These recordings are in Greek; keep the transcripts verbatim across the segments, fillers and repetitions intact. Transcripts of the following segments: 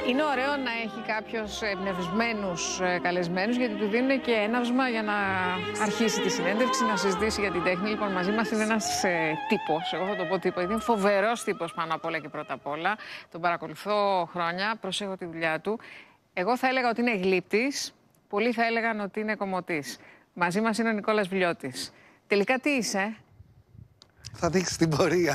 Είναι ωραίο να έχει κάποιος εμπνευσμένους καλεσμένους, γιατί του δίνουν και έναυσμα για να αρχίσει τη συνέντευξη, να συζητήσει για την τέχνη. Λοιπόν, μαζί μας είναι ένας ε, τύπος, εγώ θα το πω τύπο, γιατί είναι φοβερός τύπος πάνω απ' όλα και πρώτα απ' όλα. Τον παρακολουθώ χρόνια, προσέχω τη δουλειά του. Εγώ θα έλεγα ότι είναι γλύπτης, πολλοί θα έλεγαν ότι είναι κομμωτής. Μαζί μας είναι ο Νικόλας Βλιώτης. Τελικά τι είσαι? Θα δείξει την πορεία.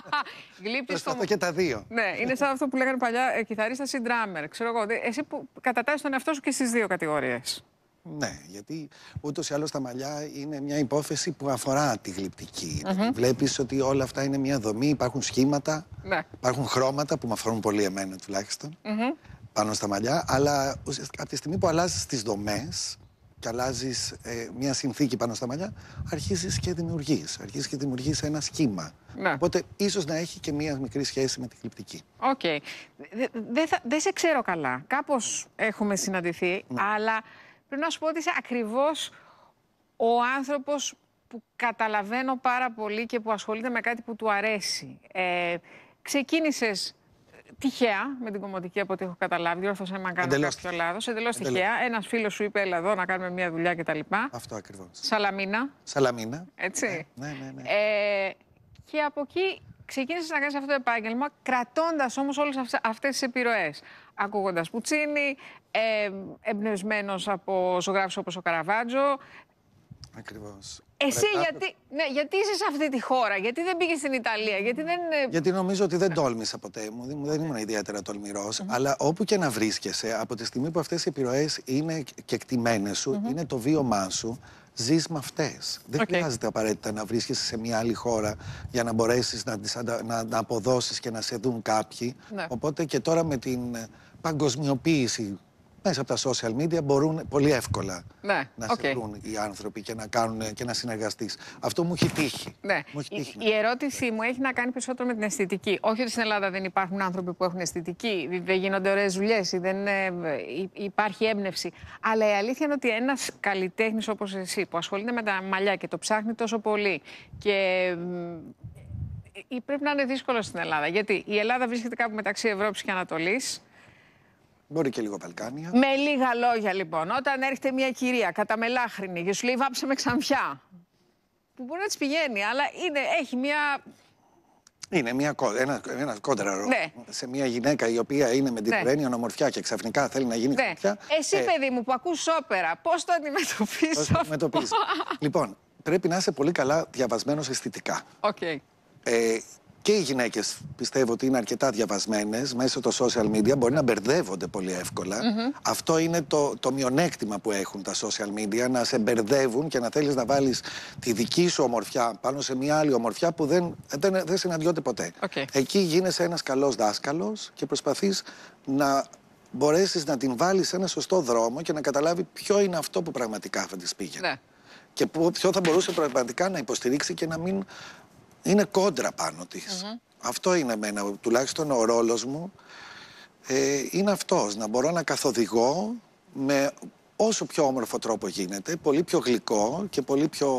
Γλύπτης στο... και τα δύο. Ναι, είναι σαν αυτό που λέγανε παλιά ε, κιθαρίστας ή ντράμερ. Ξέρω εγώ, εσύ που κατατάσσεις τον εαυτό σου και στις δύο κατηγορίες. Ναι, γιατί ούτως ή άλλως τα μαλλιά είναι μια υπόθεση που αφορά τη γλυπτική. Mm-hmm. Βλέπεις ότι όλα αυτά είναι μια δομή, υπάρχουν σχήματα, ναι. υπάρχουν χρώματα που με αφορούν πολύ εμένα τουλάχιστον, mm-hmm. πάνω στα μαλλιά, αλλά ουσιαστικά από τη στιγμή που αλλάζεις τις δομές και αλλάζεις ε, μια συνθήκη πάνω στα μαλλιά, αρχίζεις και δημιουργείς. Αρχίζεις και δημιουργείς ένα σχήμα. Ναι. Οπότε ίσως να έχει και μια μικρή σχέση με τη γλυπτική. Οκ. Okay. Δεν δε σε ξέρω καλά. Κάπως έχουμε συναντηθεί, ναι. αλλά πρέπει να σου πω ότι είσαι ακριβώς ο άνθρωπος που καταλαβαίνω πάρα πολύ και που ασχολείται με κάτι που του αρέσει. Ε, ξεκίνησες τυχαία με την κομμωτική, από ό,τι έχω καταλάβει. Διόρθωσα με αν κάνω κάποιο λάθος. Εντελώς τυχαία. Ένας φίλος σου είπε: έλα εδώ να κάνουμε μια δουλειά κτλ. Αυτό ακριβώς. Σαλαμίνα. Σαλαμίνα. Έτσι. Ναι, ναι, ναι. Ε, και από εκεί ξεκίνησες να κάνεις αυτό το επάγγελμα, κρατώντας όμως όλες αυτές τις επιρροές. Ακούγοντας Πουτσίνι, ε, εμπνευσμένος από ζωγράφους όπως ο Καραβάτζο. Ακριβώς. Εσύ Πρέπει... γιατί, ναι, γιατί είσαι σε αυτή τη χώρα, γιατί δεν πήγες στην Ιταλία, γιατί δεν... Γιατί νομίζω ότι δεν τόλμησα ποτέ μου, δεν ήμουν ιδιαίτερα τολμηρός, mm-hmm. αλλά όπου και να βρίσκεσαι, από τη στιγμή που αυτές οι επιρροές είναι κεκτημένες σου, mm-hmm. είναι το βίωμά σου, ζεις με αυτές. Δεν okay. χρειάζεται απαραίτητα να βρίσκεσαι σε μια άλλη χώρα για να μπορέσεις να, να, να αποδώσεις και να σε δουν κάποιοι. Ναι. Οπότε και τώρα με την παγκοσμιοποίηση μέσα από τα social media μπορούν πολύ εύκολα ναι, να okay. σε βρουν οι άνθρωποι και να, κάνουν, και να συνεργαστείς. Αυτό μου έχει τύχει. Ναι. Μου έχει τύχει. Η, η ερώτησή μου έχει να κάνει περισσότερο με την αισθητική. Όχι ότι στην Ελλάδα δεν υπάρχουν άνθρωποι που έχουν αισθητική, δεν γίνονται ωραίες δουλειές, δεν ε, υπάρχει έμπνευση. Αλλά η αλήθεια είναι ότι ένας καλλιτέχνης όπως εσύ που ασχολείται με τα μαλλιά και το ψάχνει τόσο πολύ και ε, πρέπει να είναι δύσκολο στην Ελλάδα. Γιατί η Ελλάδα βρίσκεται κάπου μεταξύ Ευρώπης και Ανατολής. Μπορεί και λίγο Βαλκάνια. Με λίγα λόγια λοιπόν, όταν έρχεται μια κυρία καταμελάχρινη και σου λέει βάψε με ξανθιά, που μπορεί να της πηγαίνει, αλλά είναι, έχει μια... Είναι μια, ένα, ένα κόντρα ρόλο ναι. σε μια γυναίκα η οποία είναι με την ναι. ομορφιά και ξαφνικά θέλει να γίνει ναι. ξανθιά. Εσύ ε... παιδί μου που ακούς όπερα, πώς το αντιμετωπίζεις αυτό? αντιμετωπίζεις. Λοιπόν, πρέπει να είσαι πολύ καλά διαβασμένος αισθητικά. Okay. Ε, Και οι γυναίκες πιστεύω ότι είναι αρκετά διαβασμένες μέσω των social media, μπορεί να μπερδεύονται πολύ εύκολα. Mm-hmm. Αυτό είναι το, το μειονέκτημα που έχουν τα social media, να σε μπερδεύουν και να θέλεις να βάλεις τη δική σου ομορφιά πάνω σε μια άλλη ομορφιά που δεν, δεν, δεν συναντιόνται ποτέ. Okay. Εκεί γίνεσαι ένας καλός δάσκαλος και προσπαθείς να μπορέσεις να την βάλεις σε ένα σωστό δρόμο και να καταλάβει ποιο είναι αυτό που πραγματικά θα της πήγαινε. Ναι. Και ποιο θα μπορούσε πραγματικά να υποστηρίξει και να μην... είναι κόντρα πάνω της. Mm-hmm. Αυτό είναι εμένα, τουλάχιστον ο ρόλος μου, ε, είναι αυτός, να μπορώ να καθοδηγώ με όσο πιο όμορφο τρόπο γίνεται, πολύ πιο γλυκό και πολύ πιο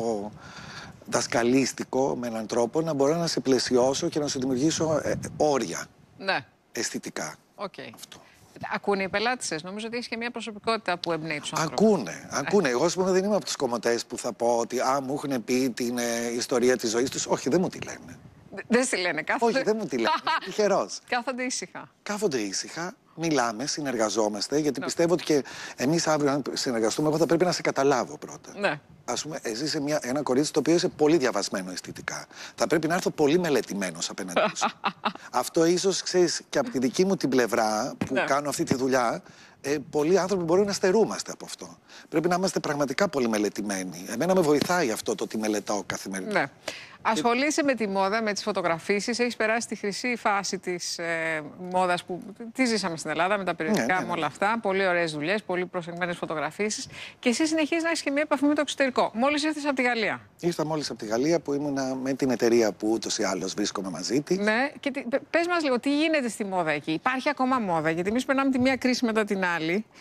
δασκαλίστικο με έναν τρόπο, να μπορώ να σε πλαισιώσω και να σου δημιουργήσω ε, όρια ναι. αισθητικά. Okay. Αυτό. Ακούνε οι πελάτησες. Νομίζω ότι έχει και μια προσωπικότητα που εμπνέει τους ανθρώπους. Ακούνε, ακούνε. Εγώ πούμε, δεν είμαι από τους κομμωτές που θα πω ότι α, μου έχουν πει την ε, ιστορία της ζωής τους. Όχι, δεν μου τη λένε. Δεν στη λένε, κάθονται. Όχι, δεν μου τη λένε. Τυχερός. Κάθονται ήσυχα. Κάθονται ήσυχα, μιλάμε, συνεργαζόμαστε, γιατί ναι. πιστεύω ότι και εμείς αύριο, αν συνεργαστούμε, εγώ θα πρέπει να σε καταλάβω πρώτα. Ναι. Ας πούμε, εσύ είσαι μια, ένα κορίτσι το οποίο είσαι πολύ διαβασμένο αισθητικά. Θα πρέπει να έρθω πολύ μελετημένος απέναντί σου. Αυτό ίσως, ξέρεις, και από τη δική μου την πλευρά που ναι. κάνω αυτή τη δουλειά, ε, πολλοί άνθρωποι μπορούν να στερούμαστε από αυτό. Πρέπει να είμαστε πραγματικά πολύ μελετημένοι. Εμένα με βοηθάει αυτό το ότι μελετάω καθημερινά. Ναι. Ασχολείσαι με τη μόδα, με τις φωτογραφίσεις, έχεις περάσει τη χρυσή φάση της ε, μόδας που τη ζήσαμε στην Ελλάδα με τα περιοδικά, ναι, ναι, ναι. με όλα αυτά. Πολύ ωραίες δουλειές, πολύ προσεγμένες φωτογραφίσεις. Και εσύ συνεχίζεις να έχεις και μια επαφή με το εξωτερικό. Μόλις ήρθες από τη Γαλλία. Ήρθα μόλις από τη Γαλλία που ήμουνα με την εταιρεία που ούτως ή άλλως βρίσκομαι μαζί της. Ναι, και τι, πες μας λίγο, τι γίνεται στη μόδα εκεί? Υπάρχει ακόμα μόδα? Γιατί εμείς περνάμε τη μία κρίση μετά την άλλη. Ακριβώς.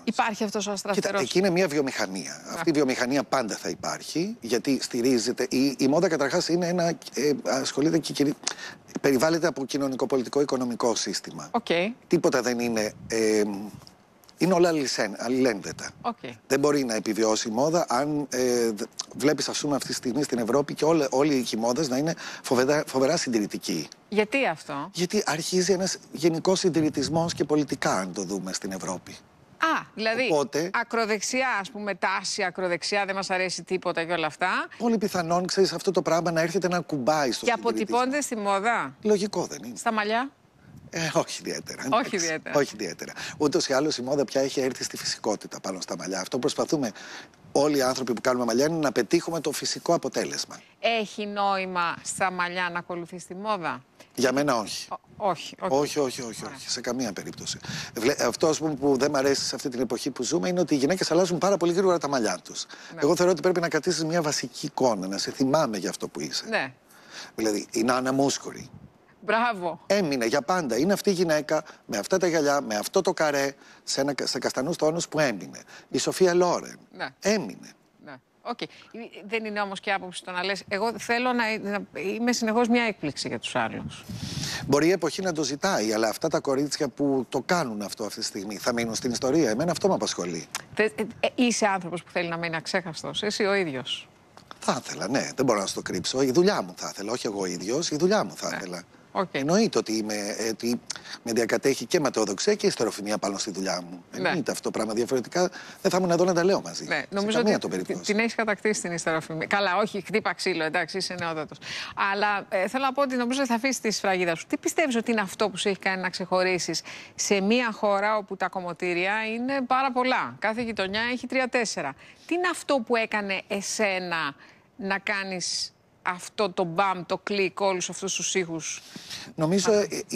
Υπάρχει αυτός ο αστραφερός. Κοίτα, εκεί είναι μια βιομηχανία. Yeah. Αυτή η βιομηχανία πάντα θα υπάρχει, γιατί στηρίζεται. Η, η μόδα καταρχάς είναι ένα. Ε, ασχολείται και κυρι... περιβάλλεται από κοινωνικο-πολιτικό-οικονομικό σύστημα. Okay. Τίποτα δεν είναι. Ε, είναι όλα αλληλένδετα. Okay. Δεν μπορεί να επιβιώσει η μόδα αν ε, βλέπεις, ας πούμε, αυτή τη στιγμή στην Ευρώπη και όλη, όλοι οι μόδες να είναι φοβερά, φοβερά συντηρητικοί. Γιατί αυτό? Γιατί αρχίζει ένας γενικός συντηρητισμός και πολιτικά, αν το δούμε στην Ευρώπη. Α, δηλαδή Οπότε, ακροδεξιά, ας πούμε, τάση, ακροδεξιά, δεν μας αρέσει τίποτα και όλα αυτά. Πολύ πιθανόν, ξέρεις, αυτό το πράγμα να έρχεται να κουμπάει στο Και συντηρητισμό. αποτυπώνται στη μόδα. Λογικό δεν είναι? Στα μαλλιά. Ε, όχι ιδιαίτερα. Όχι ιδιαίτερα. Όχι ιδιαίτερα. Ούτως ή άλλως η μόδα πια έχει έρθει στη φυσικότητα πάνω στα μαλλιά. Αυτό προσπαθούμε όλοι οι άνθρωποι που κάνουμε μαλλιά είναι να πετύχουμε το φυσικό αποτέλεσμα. Έχει νόημα στα μαλλιά να ακολουθεί τη μόδα? Για μένα όχι. Ο, όχι, όχι. Όχι, όχι, όχι, όχι. Σε καμία περίπτωση. Αυτό, ας πούμε, που δεν μου αρέσει σε αυτή την εποχή που ζούμε είναι ότι οι γυναίκες αλλάζουν πάρα πολύ γρήγορα τα μαλλιά τους. Ναι. Εγώ θεωρώ ότι πρέπει να κρατήσεις μια βασική εικόνα, να σε θυμάμαι για αυτό που είσαι. Ναι. Δηλαδή, η Νάνα Μούσκουρη. Μπράβο. Έμεινε για πάντα. Είναι αυτή η γυναίκα με αυτά τα γυαλιά, με αυτό το καρέ, σε, ένα, σε καστανούς τόνους που έμεινε. Η Σοφία Λόρεν. Ναι. Έμεινε. Ναι. Okay. Δεν είναι όμως και άποψη το να λες, εγώ θέλω να, να είμαι συνεχώς μια έκπληξη για τους άλλους. Μπορεί η εποχή να το ζητάει, αλλά αυτά τα κορίτσια που το κάνουν αυτό αυτή τη στιγμή θα μείνουν στην ιστορία. Εμένα αυτό με απασχολεί. Θε, ε, ε, είσαι άνθρωπος που θέλει να μείνει αξέχαστος, εσύ ο ίδιος? Θα ήθελα, ναι, δεν μπορώ να σου το κρύψω. Η δουλειά μου θα ήθελα, όχι εγώ ίδιος, η δουλειά μου θα ναι. ήθελα. Okay. Εννοείται ότι, είμαι, ότι με διακατέχει και ματαιοδοξία και ιστεροφημία πάνω στη δουλειά μου. Ναι. Εννοείται αυτό το πράγμα. Διαφορετικά δεν θα ήμουν εδώ να τα λέω μαζί. Ναι, νομίζω ότι την, την έχει κατακτήσει την ιστεροφημία. Καλά, όχι, χτύπα ξύλο, εντάξει, είσαι νεόδατος. Αλλά ε, θέλω να πω ότι νομίζω ότι θα αφήσει τη σφραγίδα σου. Τι πιστεύεις ότι είναι αυτό που σου έχει κάνει να ξεχωρίσεις σε μια χώρα όπου τα κομμωτήρια είναι πάρα πολλά? Κάθε γειτονιά έχει τρία-τέσσερα. Τι είναι αυτό που έκανε εσένα να κάνεις αυτό το μπαμ, το κλικ, όλους αυτούς τους ήχους? Νομίζω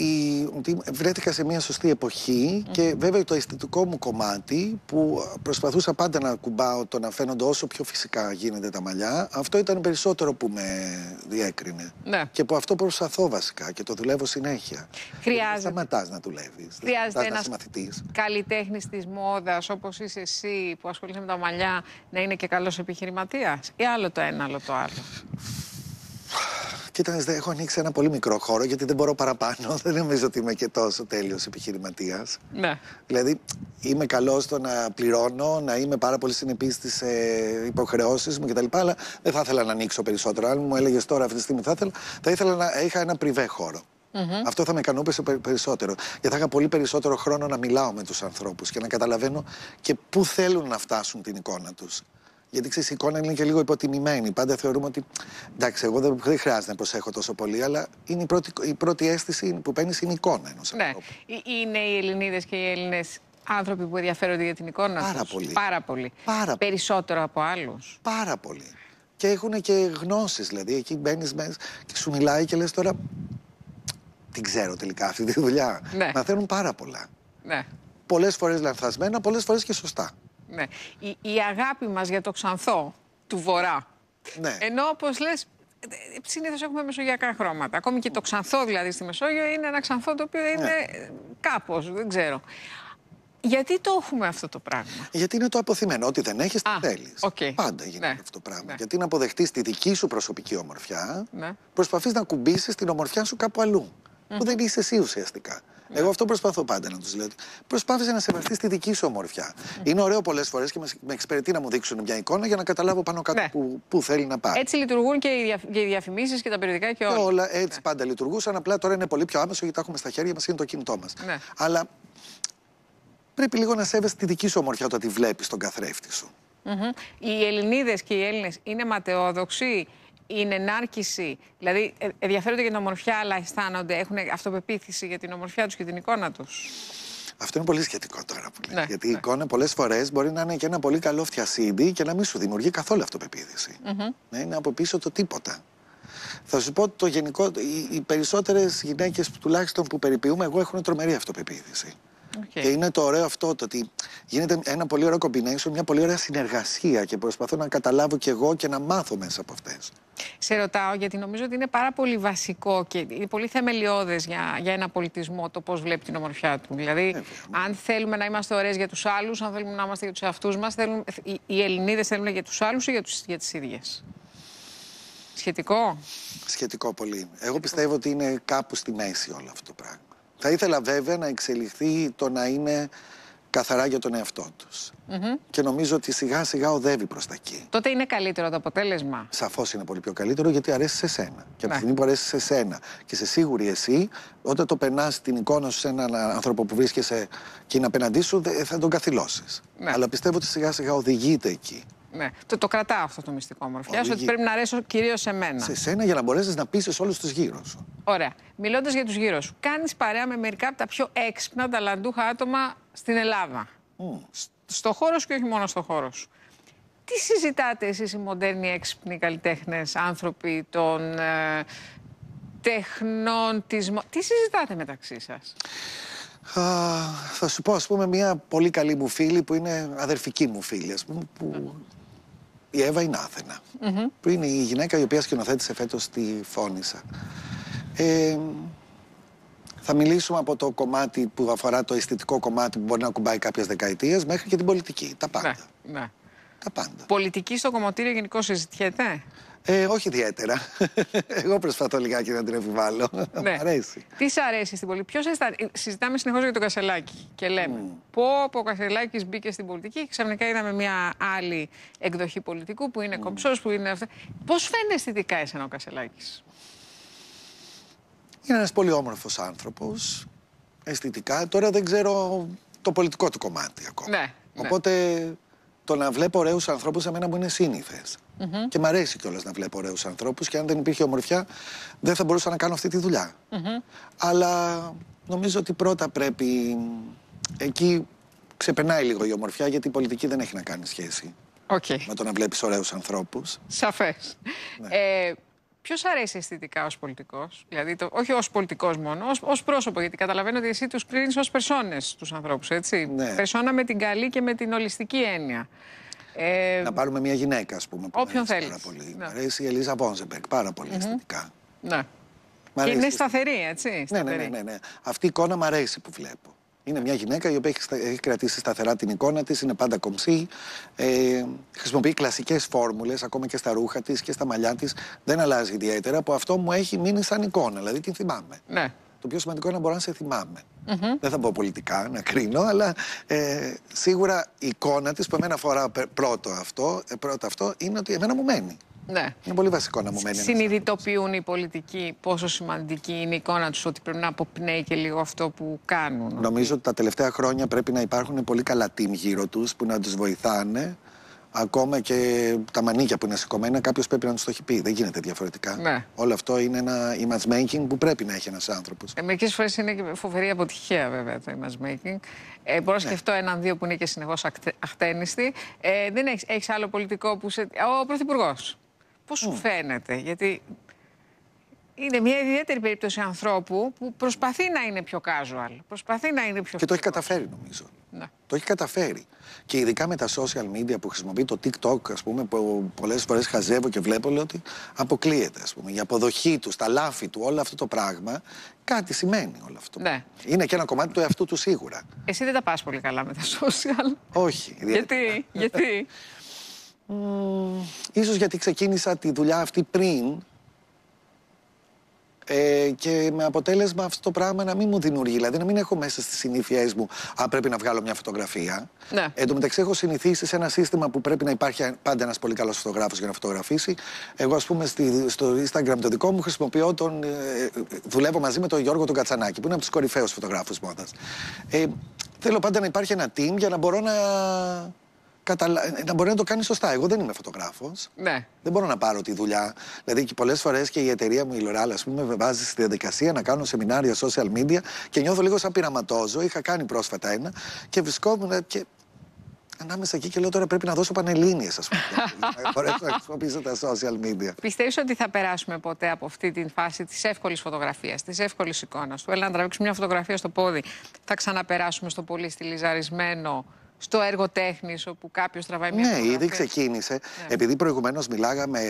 ότι βρέθηκα σε μια σωστή εποχή mm. και βέβαια το αισθητικό μου κομμάτι που προσπαθούσα πάντα να κουμπάω το να φαίνονται όσο πιο φυσικά γίνεται τα μαλλιά, αυτό ήταν περισσότερο που με διέκρινε. Ναι. Και που αυτό προσπαθώ βασικά και το δουλεύω συνέχεια. Χρειάζεται. Δεν σταματάς να δουλεύεις. Χρειάζεται ένας καλλιτέχνης της μόδας όπως είσαι εσύ που ασχολείσαι με τα μαλλιά να είναι και καλός επιχειρηματίας, ή άλλο το ένα, άλλο το άλλο? Κοίτα, έχω ανοίξει ένα πολύ μικρό χώρο γιατί δεν μπορώ παραπάνω. Δεν νομίζω ότι είμαι και τόσο τέλειος επιχειρηματίας. Ναι. Δηλαδή, είμαι καλός στο να πληρώνω, να είμαι πάρα πολύ συνεπής στις ε, υποχρεώσεις μου κτλ. Αλλά δεν θα ήθελα να ανοίξω περισσότερο. Αν μου έλεγες τώρα αυτή τη στιγμή θα ήθελα, θα ήθελα να είχα ένα πριβέ χώρο. Mm-hmm. Αυτό θα με ικανοποιούσε περισσότερο. Γιατί θα είχα πολύ περισσότερο χρόνο να μιλάω με τους ανθρώπους και να καταλαβαίνω και πού θέλουν να φτάσουν την εικόνα τους. Γιατί ξέρεις, η εικόνα είναι και λίγο υποτιμημένη. Πάντα θεωρούμε ότι εντάξει, εγώ δεν, δεν χρειάζεται να προσέχω τόσο πολύ, αλλά είναι η πρώτη, η πρώτη αίσθηση που παίρνεις είναι η εικόνα ενός ναι. ανθρώπου. Είναι οι Ελληνίδες και οι Έλληνες άνθρωποι που ενδιαφέρονται για την εικόνα Πάρα τους? Πολύ. Πάρα πολύ. Πάρα Περισσότερο από άλλους. Πάρα πολύ. Και έχουν και γνώσεις. Δηλαδή, εκεί μπαίνεις μέσα και σου μιλάει και λες τώρα. Την ξέρω τελικά αυτή τη δουλειά. Ναι. Μαθαίνουν πάρα πολλά. Ναι. Πολλές φορές λανθασμένα, πολλές φορές και σωστά. Ναι. Η, η αγάπη μας για το Ξανθό του Βορρά. Ναι. Ενώ όπως λες, συνήθως έχουμε μεσογειακά χρώματα. Ακόμη και το Ξανθό δηλαδή στη Μεσόγειο είναι ένα Ξανθό το οποίο είναι ναι. κάπως, δεν ξέρω. Γιατί το έχουμε αυτό το πράγμα? Γιατί είναι το αποθυμένο. Ό,τι δεν έχεις, τι θέλεις. Okay. Πάντα γίνεται ναι. αυτό το πράγμα. Ναι. Γιατί να αποδεχτείς τη δική σου προσωπική ομορφιά, ναι. προσπαθείς να κουμπίσεις την ομορφιά σου κάπου αλλού. Mm-hmm. Που δεν είσαι εσύ ουσιαστικά. Yeah. Εγώ αυτό προσπαθώ πάντα να τους λέω. Προσπάθησε να σεβαστείς τη δική σου ομορφιά. Mm-hmm. Είναι ωραίο πολλές φορές και με εξυπηρετεί να μου δείξουν μια εικόνα για να καταλάβω πάνω κάτω ναι. που, που θέλει να πάει. Έτσι λειτουργούν και οι, δια, και οι διαφημίσεις και τα περιοδικά και όλα. Και όλα έτσι ναι. πάντα λειτουργούσαν. Απλά τώρα είναι πολύ πιο άμεσο γιατί τα έχουμε στα χέρια μας και είναι το κινητό μας. Ναι. Αλλά πρέπει λίγο να σέβεσαι τη δική σου ομορφιά όταν τη βλέπεις στον καθρέφτη σου. Mm-hmm. Οι Ελληνίδες και οι Έλληνες είναι ματαιόδοξοι? Είναι ενάρκηση, δηλαδή ενδιαφέρονται για την ομορφιά, αλλά αισθάνονται, έχουν αυτοπεποίθηση για την ομορφιά τους και την εικόνα τους? Αυτό είναι πολύ σχετικό τώρα που λέει. Ναι, γιατί ναι. η εικόνα πολλές φορές μπορεί να είναι και ένα πολύ καλό φτιασίδι και να μην σου δημιουργεί καθόλου αυτοπεποίθηση. Mm-hmm. Να είναι από πίσω το τίποτα. Θα σου πω ότι το γενικό, οι, οι περισσότερες γυναίκες τουλάχιστον που περιποιούμε, εγώ έχουν τρομερή αυτοπεποίθηση. Okay. Και είναι το ωραίο αυτό, το ότι γίνεται ένα πολύ ωραίο combination, μια πολύ ωραία συνεργασία και προσπαθώ να καταλάβω κι εγώ και να μάθω μέσα από αυτές. Σε ρωτάω γιατί νομίζω ότι είναι πάρα πολύ βασικό και είναι πολύ θεμελιώδες για, για ένα πολιτισμό το πώς βλέπει την ομορφιά του. Δηλαδή, ε, αν θέλουμε να είμαστε ωραίες για τους άλλους, αν θέλουμε να είμαστε για τους εαυτούς μας, θέλουν, οι, οι Ελληνίδες θέλουν για τους άλλους ή για, τους, για τις ίδιες. Σχετικό. Σχετικό πολύ. Εγώ πιστεύω ότι είναι κάπου στη μέση όλο αυτό το πράγμα. Θα ήθελα βέβαια να εξελιχθεί το να είναι καθαρά για τον εαυτό τους. Mm-hmm. Και νομίζω ότι σιγά σιγά οδεύει προς τα εκεί. Τότε είναι καλύτερο το αποτέλεσμα. Σαφώς είναι πολύ πιο καλύτερο γιατί αρέσει σε σένα. Και από τη στιγμή που αρέσει σε σένα και σε σίγουρη εσύ, όταν το περνάς την εικόνα σου σε έναν άνθρωπο που βρίσκεσαι και είναι απέναντί σου, θα τον καθυλώσεις. Ναι. Αλλά πιστεύω ότι σιγά σιγά οδηγείται εκεί. Ναι. Το, το κρατάω αυτό το μυστικό ομορφιά, ότι πρέπει να αρέσω κυρίως σε μένα. Σε σένα για να μπορέσεις να πείσεις όλους τους γύρω σου. Ωραία. Μιλώντας για τους γύρω σου, κάνεις παρέα με μερικά από τα πιο έξυπνα, ταλαντούχα άτομα στην Ελλάδα. Mm. Στο χώρο σου και όχι μόνο στο χώρο σου. Τι συζητάτε εσείς οι μοντέρνοι έξυπνοι καλλιτέχνες, άνθρωποι των ε, τεχνών της... Τι συζητάτε μεταξύ σας? Uh, θα σου πω, ας πούμε, μια πολύ καλή μου φίλη που είναι αδερφική μου φίλη, ας πούμε, που... Mm. Η Εύα είναι Άθενα, mm-hmm. που είναι η γυναίκα η οποία σκηνοθέτησε φέτος τη Φώνησα. Ε, θα μιλήσουμε από το κομμάτι που αφορά το αισθητικό κομμάτι που μπορεί να κουμπάει κάποιες δεκαετίες μέχρι και την πολιτική, τα πάντα. Ναι, ναι. Τα πάντα. Πολιτική στο κομμωτήριο γενικώς συζητιέται? Ε, όχι ιδιαίτερα. Εγώ προσπαθώ λιγάκι να την επιβάλλω. Ναι. Μ' αρέσει. Τι σ' αρέσει στην πολιτική? Ποιος αισθα... Συζητάμε συνεχώς για τον Κασελάκη και λέμε mm. πω πω ο Κασελάκης μπήκε στην πολιτική και ξαφνικά είδαμε μια άλλη εκδοχή πολιτικού που είναι mm. κομψός, που είναι αυτά. Πώς φαίνεται αισθητικά εσένα ο Κασελάκης? Είναι ένας πολύ όμορφος άνθρωπος, αισθητικά. Τώρα δεν ξέρω το πολιτικό του κομμάτι ακόμα. Ναι, Οπότε ναι. το να βλέπω ωραίους ανθρώπους εμένα μου είναι σύνηθες. Mm-hmm. Και μ' αρέσει κιόλας να βλέπω ωραίους ανθρώπους και αν δεν υπήρχε ομορφιά δεν θα μπορούσα να κάνω αυτή τη δουλειά. Mm-hmm. Αλλά νομίζω ότι πρώτα πρέπει... Εκεί ξεπερνάει λίγο η ομορφιά γιατί η πολιτική δεν έχει να κάνει σχέση okay. με το να βλέπεις ωραίους ανθρώπους. Σαφές. Ναι. Ε, ποιος αρέσει αισθητικά ως πολιτικός? Δηλαδή, το, όχι ως πολιτικός μόνο, ως, ως πρόσωπο, γιατί καταλαβαίνω ότι εσύ τους κρίνεις ως περσόνες τους ανθρώπους, έτσι. Ναι. Περσόνα με την καλή και με την ολιστική έννοια. Ε, να πάρουμε μια γυναίκα, ας πούμε, που όποιον θέλεις. Πάρα πολύ. Ναι. Μ' αρέσει η Ελίζα Βόνζεμπεργκ, πάρα πολύ mm-hmm. αισθητικά. Ναι. Και είναι σταθερή, έτσι. Σταθερή. Ναι, ναι, ναι, ναι. Αυτή η εικόνα μ' αρέσει που βλέπω. Είναι μια γυναίκα η οποία έχει, έχει κρατήσει σταθερά την εικόνα της, είναι πάντα κομψή, ε, χρησιμοποιεί κλασικές φόρμουλες, ακόμα και στα ρούχα της και στα μαλλιά της. Δεν αλλάζει ιδιαίτερα, που αυτό μου έχει μείνει σαν εικόνα, δηλαδή την θυμάμαι. Ναι. Το πιο σημαντικό είναι να μπορώ να σε θυμάμαι. Mm-hmm. Δεν θα πω πολιτικά, να κρίνω, αλλά ε, σίγουρα η εικόνα της που εμένα αφορά πρώτο αυτό, ε, πρώτο αυτό είναι ότι εμένα μου μένει. Ναι. Είναι πολύ βασικό να μου μένει. Συνειδητοποιούν οι πολιτικοί πόσο σημαντική είναι η εικόνα τους, ότι πρέπει να αποπνέει και λίγο αυτό που κάνουν? Νομίζω ότι τα τελευταία χρόνια πρέπει να υπάρχουν πολύ καλά team γύρω τους που να τους βοηθάνε. Ακόμα και τα μανίκια που είναι σηκωμένα, κάποιος πρέπει να τους το έχει πει. Δεν γίνεται διαφορετικά. Ναι. Όλο αυτό είναι ένα image making που πρέπει να έχει ένας άνθρωπος. Ε, μερικές φορές είναι και φοβερή αποτυχία, βέβαια, το image making. Ε, μπορώ να ναι. σκεφτώ έναν-δύο που είναι και συνεχώς αχτένιστοι. Ε, δεν έχεις, έχεις άλλο πολιτικό που σε... Ο Πρωθυπουργός. Πώς σου mm. φαίνεται? Γιατί είναι μια ιδιαίτερη περίπτωση ανθρώπου που προσπαθεί να είναι πιο casual. Προσπαθεί να είναι πιο... Και το έχει καταφέρει, νομίζω. Ναι. Το έχει καταφέρει. Και ειδικά με τα social media που χρησιμοποιεί, το TikTok, ας πούμε, που πολλές φορές χαζεύω και βλέπω, λέω ότι αποκλείεται, ας πούμε. Η αποδοχή του, τα λάφη του, όλο αυτό το πράγμα, κάτι σημαίνει όλο αυτό. Ναι. Είναι και ένα κομμάτι του εαυτού του σίγουρα. Εσύ δεν τα πας πολύ καλά με τα social. Όχι. Γιατί, γιατί. Mm, ίσως γιατί ξεκίνησα τη δουλειά αυτή πριν ε, και με αποτέλεσμα αυτό το πράγμα να μην μου δημιουργεί, δηλαδή να μην έχω μέσα στις συνήθειές μου «Α, πρέπει να βγάλω μια φωτογραφία». Ναι. Εν τω μεταξύ έχω συνηθίσει σε ένα σύστημα που πρέπει να υπάρχει πάντα ένας πολύ καλός φωτογράφος για να φωτογραφίσει. Εγώ, ας πούμε, στη, στο Instagram το δικό μου χρησιμοποιώ τον... Ε, δουλεύω μαζί με τον Γιώργο τον Κατσανάκη, που είναι από τους κορυφαίους φωτογράφους μόδας. Ε, θέλω πάντα να υπάρχει ένα team για να μπορώ να... Καταλα... να μπορεί να το κάνει σωστά. Εγώ δεν είμαι φωτογράφος. Ναι. Δεν μπορώ να πάρω τη δουλειά. Δηλαδή, και πολλές φορές και η εταιρεία μου, η L'Oréal, ας πούμε, με βάζει στη διαδικασία να κάνω σεμινάρια social media και νιώθω λίγο σαν πειραματόζω. Είχα κάνει πρόσφατα ένα και βρισκόμουν και ανάμεσα εκεί και λέω τώρα πρέπει να δώσω πανελλήνιες, ας πούμε, για να μπορέσω να χρησιμοποιήσω τα social media. Πιστεύεις ότι θα περάσουμε ποτέ από αυτή τη φάση της εύκολης φωτογραφίας, της εύκολης εικόνας του? Έλα να τραβήξουμε μια φωτογραφία στο πόδι. Θα ξαναπεράσουμε στο πολύ στιλιζαρισμένο, στο έργο τέχνης, όπου κάποιος τραβάει μια ναι, φωτογραφία? Ναι, ήδη ξεκίνησε. Ναι. Επειδή προηγουμένως μιλάγαμε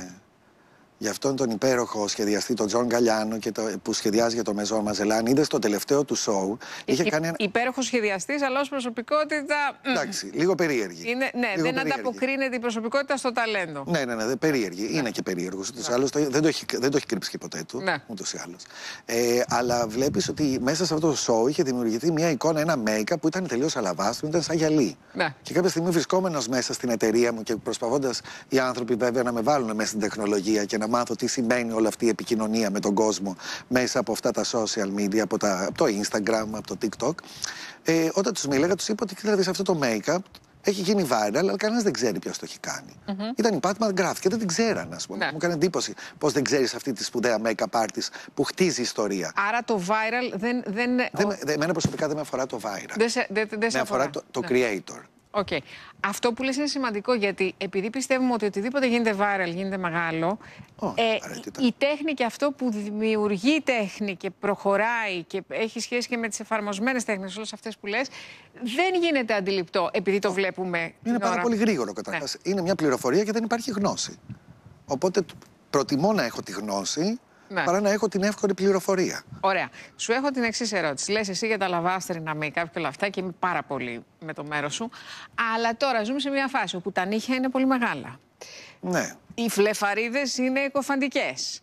για αυτόν τον υπέροχο σχεδιαστή, τον Τζον Γκαλιάνο, και το, που σχεδιάζει για το Μεζόν Μαζελάν, είδε στο τελευταίο του σοου. Είχε Υ, κάνει ένα... Υπέροχο σχεδιαστής, αλλά ως προσωπικότητα. Εντάξει, λίγο περίεργη. Είναι, ναι, λίγο δεν περίεργη. Ανταποκρίνεται η προσωπικότητα στο ταλέντο. Ναι, ναι, ναι, ναι, περίεργη. Ναι. Είναι και περίεργος. Ούτως ή άλλως δεν το έχει, δεν το έχει κρύψει και ποτέ του. Ναι. Ούτως ή άλλως. Ε, αλλά βλέπεις ότι μέσα σε αυτό το σοου είχε δημιουργηθεί μια εικόνα, ένα make-up που ήταν τελείως αλαβάστρο, ήταν σαν γυαλί. Ναι. Και κάποια στιγμή βρισκόμενος μέσα στην εταιρεία μου και προσπαθώντας οι άνθρωποι βέβαια να με βάλουν μέσα στην τεχνολογία και να μάθω τι σημαίνει όλη αυτή η επικοινωνία με τον κόσμο μέσα από αυτά τα social media, από, τα, από το Instagram, από το TikTok. Ε, όταν τους μίλαγα, τους είπα ότι κοίτατε, αυτό το make-up έχει γίνει viral, αλλά κανένας δεν ξέρει ποιος το έχει κάνει. Mm-hmm. Ήταν η Pat McGrath και δεν την ξέραν, ας πούμε. Ναι. Μου έκανε εντύπωση πώς δεν ξέρεις αυτή τη σπουδαία make-up artist που χτίζει ιστορία. Άρα το viral δεν. δεν... δεν δε, εμένα προσωπικά δεν με αφορά το viral. Δεν σε, δε, δε με αφορά το, το ναι. creator. Okay. Αυτό που λες είναι σημαντικό, γιατί επειδή πιστεύουμε ότι οτιδήποτε γίνεται viral γίνεται μεγάλο, oh, ε, η τέχνη και αυτό που δημιουργεί τέχνη και προχωράει και έχει σχέση και με τις εφαρμοσμένες τέχνες, όλες αυτές που λες, δεν γίνεται αντιληπτό επειδή το βλέπουμε. Είναι πάρα ώρα. πολύ γρήγορο καταρχάς. Ναι. Είναι μια πληροφορία και δεν υπάρχει γνώση. Οπότε προτιμώ να έχω τη γνώση. Ναι. Παρά να έχω την εύκολη πληροφορία. Ωραία. Σου έχω την εξής ερώτηση. Λες εσύ για τα λαβάστρινα make-up και όλα αυτά και είμαι πάρα πολύ με το μέρος σου. Αλλά τώρα ζούμε σε μια φάση όπου τα νύχια είναι πολύ μεγάλα. Ναι. Οι φλεφαρίδες είναι εκοφαντικές.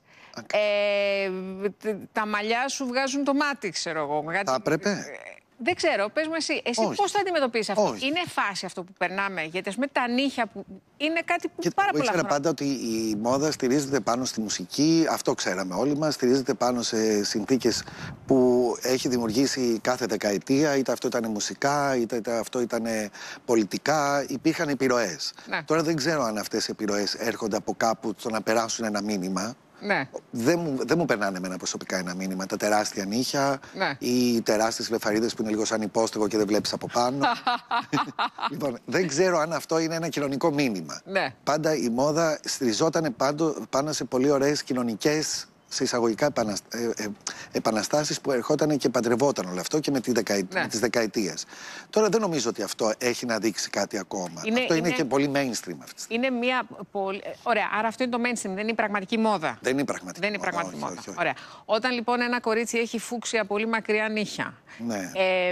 Ε, τα μαλλιά σου βγάζουν το μάτι, ξέρω εγώ. Θα έπρεπε. Δεν ξέρω, πες μου εσύ, εσύ πώς θα αντιμετωπίσεις αυτό? Όχι. Είναι φάση αυτό που περνάμε? Γιατί ας πούμε τα νύχια που είναι κάτι που και πάρα πολλά χρόνια. Ήξερα πάντα ότι η μόδα στηρίζεται πάνω στη μουσική, αυτό ξέραμε όλοι μας, στηρίζεται πάνω σε συνθήκες που έχει δημιουργήσει κάθε δεκαετία, είτε αυτό ήταν μουσικά, είτε αυτό ήταν πολιτικά, υπήρχαν επιρροές. Ναι. Τώρα δεν ξέρω αν αυτές οι επιρροές έρχονται από κάπου στο να περάσουν ένα μήνυμα. Ναι. Δεν μου, δεν μου περνάνε εμένα προσωπικά ένα μήνυμα. Τα τεράστια νύχια, ναι. ή τεράστιες βλεφαρίδες που είναι λίγο σαν υπόστεγο και δεν βλέπεις από πάνω. Λοιπόν, δεν ξέρω αν αυτό είναι ένα κοινωνικό μήνυμα. Ναι. Πάντα η μόδα στηριζόταν πάνω σε πολύ ωραίες κοινωνικές, σε εισαγωγικά επαναστα... ε, ε, επαναστάσεις που ερχόταν και παντρευόταν όλο αυτό και με, τη δεκαε... ναι. με τις δεκαετίες. Τώρα δεν νομίζω ότι αυτό έχει να δείξει κάτι ακόμα. Είναι, αυτό είναι, είναι και πολύ mainstream αυτή. Είναι μια πολύ... Ωραία, άρα αυτό είναι το mainstream, δεν είναι η πραγματική μόδα. Δεν είναι η πραγματική δεν είναι μόδα. Πραγματική όχι, μόδα. όχι, όχι. Ωραία. Όταν λοιπόν ένα κορίτσι έχει φούξια πολύ μακριά νύχια. Ναι. Ε,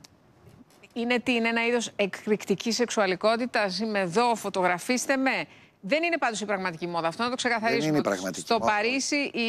είναι τι, είναι ένα είδος εκρηκτικής σεξουαλικότητας? Είμαι εδώ, φωτογραφίστε με. Δεν είναι πάντως η πραγματική μόδα. Αυτό να το ξεκαθαρίσουμε. Δεν είναι η πραγματική Στο μόδα. Παρίσι η...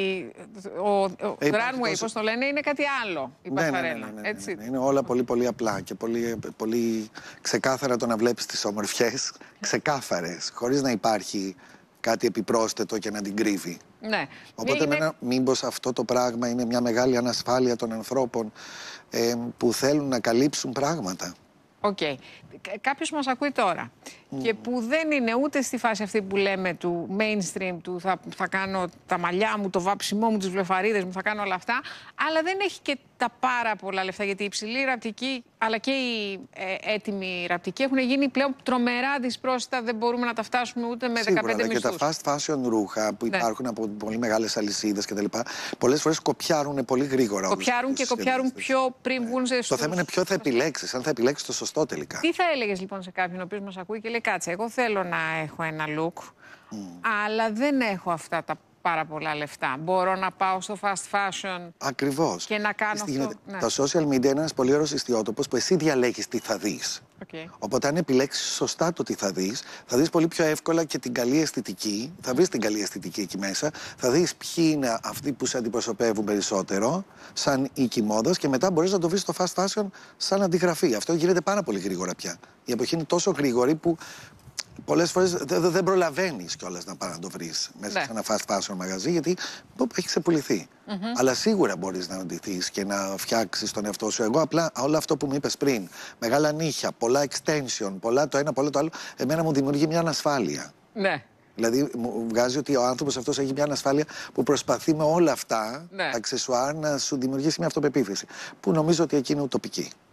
ο, ο ε, runway, πώς το λένε, είναι κάτι άλλο. Η ναι, πασαρέλα. Ναι, ναι, ναι, ναι, έτσι. ναι, ναι. Είναι όλα πολύ πολύ απλά και πολύ, πολύ ξεκάθαρα το να βλέπεις τις ομορφιές, ξεκάθαρες, χωρίς να υπάρχει κάτι επιπρόσθετο και να την κρύβει. Ναι. Οπότε είναι... εμένα, μήπως αυτό το πράγμα είναι μια μεγάλη ανασφάλεια των ανθρώπων ε, που θέλουν να καλύψουν πράγματα. Οκ. Okay. Κάποιος μας ακούει τώρα mm. και που δεν είναι ούτε στη φάση αυτή που λέμε του mainstream, του θα, θα κάνω τα μαλλιά μου, το βάψιμό μου, τις βλεφαρίδες μου, θα κάνω όλα αυτά, αλλά δεν έχει και τα πάρα πολλά λεφτά, γιατί η υψηλή ραπτική αλλά και η ε, έτοιμη ραπτική έχουν γίνει πλέον τρομερά δυσπρόσιτα, δεν μπορούμε να τα φτάσουμε ούτε με Σίγουρα, δεκαπέντε μισθούς. Και τα fast fashion ρούχα που ναι. υπάρχουν από πολύ μεγάλες αλυσίδες κτλ. Πολλές φορές κοπιάρουν πολύ γρήγορα. Κοπιάρουν και κοπιάρουν πιο πριν ναι. βγουν σε στους... Το θέμα είναι ποιο θα επιλέξεις, αν θα επιλέξεις το σωστό τελικά. Τι θα έλεγες λοιπόν σε κάποιον ο οποίος μας ακούει και λέει κάτσε, εγώ θέλω να έχω ένα look, mm. αλλά δεν έχω αυτά τα πάρα πολλά λεφτά. Μπορώ να πάω στο fast fashion. Ακριβώς. Και να κάνω αυτό. Ναι. Τα social media είναι ένας πολύ ωραίος ιστιότοπος που εσύ διαλέγεις τι θα δεις. Okay. Οπότε αν επιλέξεις σωστά το τι θα δεις, θα δεις πολύ πιο εύκολα και την καλή αισθητική. Θα βρεις την καλή αισθητική εκεί μέσα. Θα δεις ποιοι είναι αυτοί που σε αντιπροσωπεύουν περισσότερο, σαν οίκη μόδας, και μετά μπορείς να το βρεις στο fast fashion σαν αντιγραφή. Αυτό γίνεται πάρα πολύ γρήγορα πια. Η εποχή είναι τόσο γρήγορη που πολλές φορές δεν δε προλαβαίνεις κιόλας να πάει να το βρεις μέσα ναι. σε ένα fast fashion μαγαζί, γιατί έχει ξεπουληθεί. Mm-hmm. Αλλά σίγουρα μπορείς να αντιθείς και να φτιάξεις τον εαυτό σου. Εγώ απλά όλο αυτό που μου είπες πριν, μεγάλα νύχια, πολλά extension, πολλά το ένα, πολλά το άλλο, εμένα μου δημιουργεί μια ανασφάλεια. Ναι. Δηλαδή μου βγάζει ότι ο άνθρωπος αυτός έχει μια ανασφάλεια που προσπαθεί με όλα αυτά, ναι. τα αξεσουάρ, να σου δημιουργήσει μια αυτοπεποίθηση. Που νομίζω ότι εκεί είναι ουτοπική.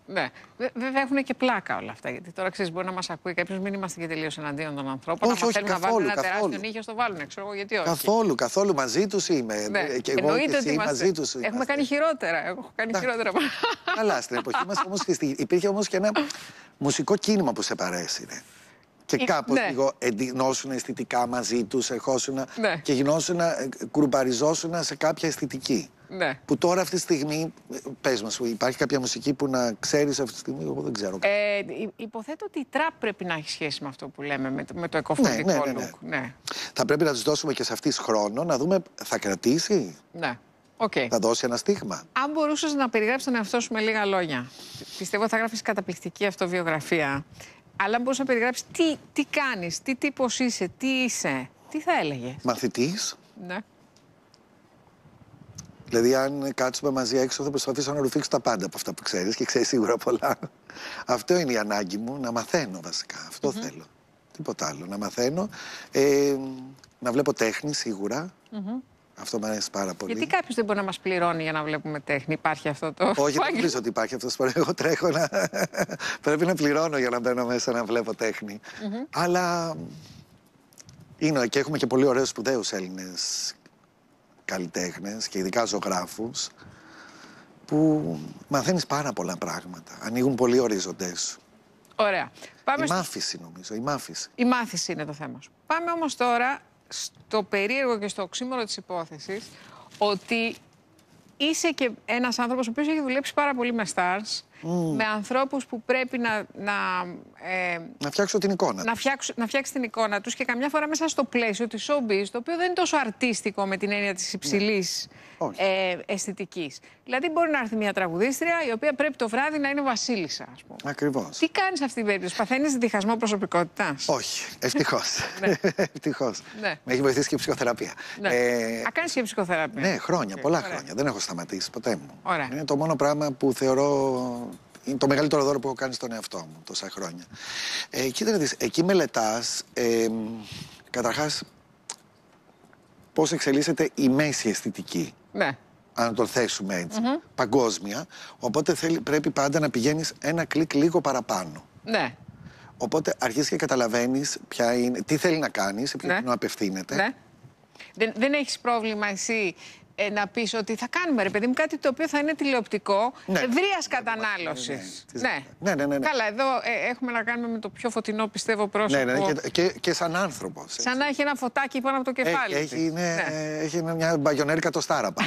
Ναι. Βέβαια έχουν και πλάκα όλα αυτά. Γιατί τώρα ξέρει, μπορεί να μα ακούει κάποιο, μην είμαστε και τελείω εναντίον των ανθρώπων. Όχι, να όχι, θέλουν καθόλου, να βάλουν ένα καθόλου. τεράστιο νύχιο, στο βάλουν. Ξέρω εγώ γιατί όχι. Καθόλου, καθόλου. Μαζί του είμαι. Ναι. Και εγώ και εσύ μαζί του. Έχουμε κάνει χειρότερα. Εγώ έχω κάνει χειρότερα. Καλά, στην εποχή μα όμω υπήρχε όμως και ένα μουσικό κίνημα που σε παρέσυρε. Και κάπως ναι. λίγο εντυνώσουν αισθητικά μαζί τους, ερχόσουν ναι. και γινώσουν, κουρμπαριζώσουν σε κάποια αισθητική. Ναι. Που τώρα αυτή τη στιγμή, πες μας, υπάρχει κάποια μουσική που να ξέρεις αυτή τη στιγμή, εγώ δεν ξέρω. Ε, υποθέτω ότι η τραπ πρέπει να έχει σχέση με αυτό που λέμε, με το, με το εκοφωνικό ναι, ναι, ναι, ναι. look. Ναι. Θα πρέπει να τους δώσουμε και σε αυτής χρόνο, να δούμε, θα κρατήσει, ναι. Okay. θα δώσει ένα στίγμα. Αν μπορούσες να περιγράψεις τον εαυτό σου με λίγα λόγια, πιστεύω θα γράφεις καταπληκτική αυτοβιογραφία. Αλλά αν μπορείς να περιγράψεις τι, τι κάνεις, τι τύπος είσαι, τι είσαι, τι θα έλεγες? Μαθητής. Ναι. Δηλαδή, αν κάτσουμε μαζί έξω, θα προσπαθήσω να ρουφήξω τα πάντα από αυτά που ξέρεις και ξέρεις σίγουρα πολλά. Αυτό είναι η ανάγκη μου, να μαθαίνω βασικά. Αυτό mm-hmm. θέλω. Τίποτα άλλο. Να μαθαίνω. Ε, να βλέπω τέχνη σίγουρα. Mm-hmm. Αυτό μου αρέσει πάρα πολύ. Γιατί κάποιος δεν μπορεί να μας πληρώνει για να βλέπουμε τέχνη? Υπάρχει αυτό το. Όχι, δεν νομίζω ότι υπάρχει αυτό. Εγώ τρέχω να. Πρέπει να πληρώνω για να μπαίνω μέσα να βλέπω τέχνη. Mm-hmm. Αλλά. Είναι και έχουμε και πολύ ωραίους σπουδαίους Έλληνες καλλιτέχνες και ειδικά ζωγράφους που μαθαίνεις πάρα πολλά πράγματα. Ανοίγουν πολύ ορίζοντές σου. Ωραία. Πάμε η στο... μάθηση νομίζω, η μάθηση. Η μάθηση είναι το θέμα σου. Πάμε όμως τώρα στο περίεργο και στο οξύμορο της υπόθεσης ότι είσαι και ένας άνθρωπος ο οποίος έχει δουλέψει πάρα πολύ με stars, mm. με ανθρώπους που πρέπει να... Να, ε, να φτιάξω την εικόνα να, φτιάξω, να φτιάξει την εικόνα τους και καμιά φορά μέσα στο πλαίσιο της showbiz, το οποίο δεν είναι τόσο αρτίστικο με την έννοια της υψηλής yeah. ε, αισθητικής. Δηλαδή μπορεί να έρθει μια τραγουδίστρια η οποία πρέπει το βράδυ να είναι βασίλισσα, ας πούμε. Ακριβώς. Τι κάνεις σε αυτή την περίπτωση? Παθαίνεις διχασμό προσωπικότητας? Όχι, ευτυχώς. Ευτυχώς. Ναι. Με έχει βοηθήσει και η ψυχοθεραπεία. Ναι. Ε, Α, κάνεις και ψυχοθεραπεία? Ναι, χρόνια, okay. πολλά Ωραία. χρόνια. Δεν έχω σταματήσει ποτέ μου. Ωραία. Είναι το μόνο πράγμα που θεωρώ... Είναι το μεγαλύτερο δώρο που έχω κάνει στον εαυτό μου τόσα χρόνια. Ε, κοίτα να δεις, εκεί μελετάς, ε, καταρχάς, πώς εξελίσσεται η μέση αισθητική. Ναι. Αν το θέσουμε έτσι, mm-hmm. παγκόσμια. Οπότε θέλει, πρέπει πάντα να πηγαίνεις ένα κλικ λίγο παραπάνω. Ναι. Οπότε αρχίζεις και καταλαβαίνεις ποια είναι, τι θέλει να κάνεις, σε ποιον ναι. απευθύνεται. Ναι. Δεν, δεν έχεις πρόβλημα εσύ ε, να πεις ότι θα κάνουμε, ρε παιδί μου, κάτι το οποίο θα είναι τηλεοπτικό, ναι. ευρείας κατανάλωσης. Ναι. Ναι. Ναι. Ναι, ναι, ναι. Καλά, εδώ ε, έχουμε να κάνουμε με το πιο φωτεινό, πιστεύω, πρόσωπο. Ναι, ναι, και, και, και σαν άνθρωπος. Σαν να έχει ένα φωτάκι πάνω από το κεφάλι. Έχει, έχει, είναι, ναι. έχει μια μπαγιονέρικα το στάραπα.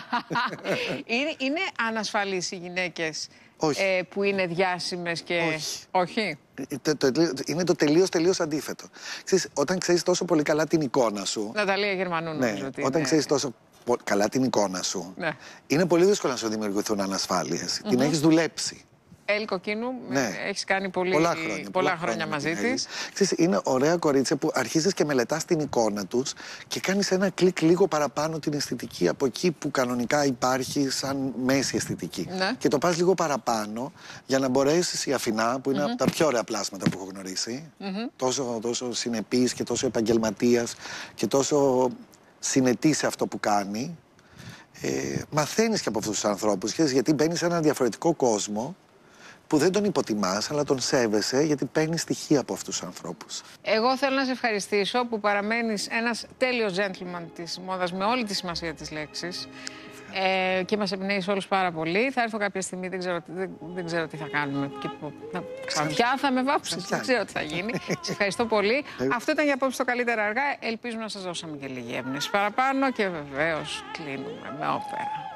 είναι, είναι ανασφαλείς οι γυναίκες ε, που είναι διάσημες και... Όχι. Όχι. Το, το, είναι το τελείως τελείως αντίθετο. Ξέρεις, όταν ξέρεις τόσο πολύ καλά την εικόνα σου... Ναταλία Γερμανού, ναι, νομίζω ότι όταν είναι... ξέρεις τόσο καλά την εικόνα σου, ναι. είναι πολύ δύσκολο να σου δημιουργηθούν ανασφάλειες. Mm-hmm. Την έχεις δουλέψει. Έλλη Κοκκίνου, ναι. έχεις κάνει πολύ, πολλά χρόνια, πολλά πολλά χρόνια μαζί της. Ξέρεις, είναι ωραία κορίτσια που αρχίζεις και μελετάς την εικόνα τους και κάνεις ένα κλικ λίγο παραπάνω την αισθητική από εκεί που κανονικά υπάρχει σαν μέση αισθητική. Ναι. Και το πας λίγο παραπάνω για να μπορέσεις η Αφινά, που είναι mm-hmm. από τα πιο ωραία πλάσματα που έχω γνωρίσει, mm-hmm. τόσο, τόσο συνεπής και τόσο επαγγελματίας και τόσο συνετή σε αυτό που κάνει, ε, μαθαίνεις και από αυτούς τους ανθρώπους, γιατί μπαίνεις σε έναν διαφορετικό κόσμο που δεν τον υποτιμάς, αλλά τον σέβεσαι, γιατί παίρνεις στοιχεία από αυτούς τους ανθρώπους. Εγώ θέλω να σε ευχαριστήσω που παραμένεις ένας τέλειος gentleman της μόδας, με όλη τη σημασία της λέξης. Ε, και μας εμπνέεις όλους πάρα πολύ. Θα έρθω κάποια στιγμή, δεν ξέρω, δεν, δεν ξέρω τι θα κάνουμε. Και, να, ξανθιά θα με βάψεις, δεν ξέρω τι θα γίνει. Σε ευχαριστώ πολύ. Αυτό ήταν για απόψε το Καλύτερα Αργά. Ελπίζουμε να σας δώσαμε και λίγη έμπνευση παραπάνω και βεβαίως κλείνουμε με όπερα.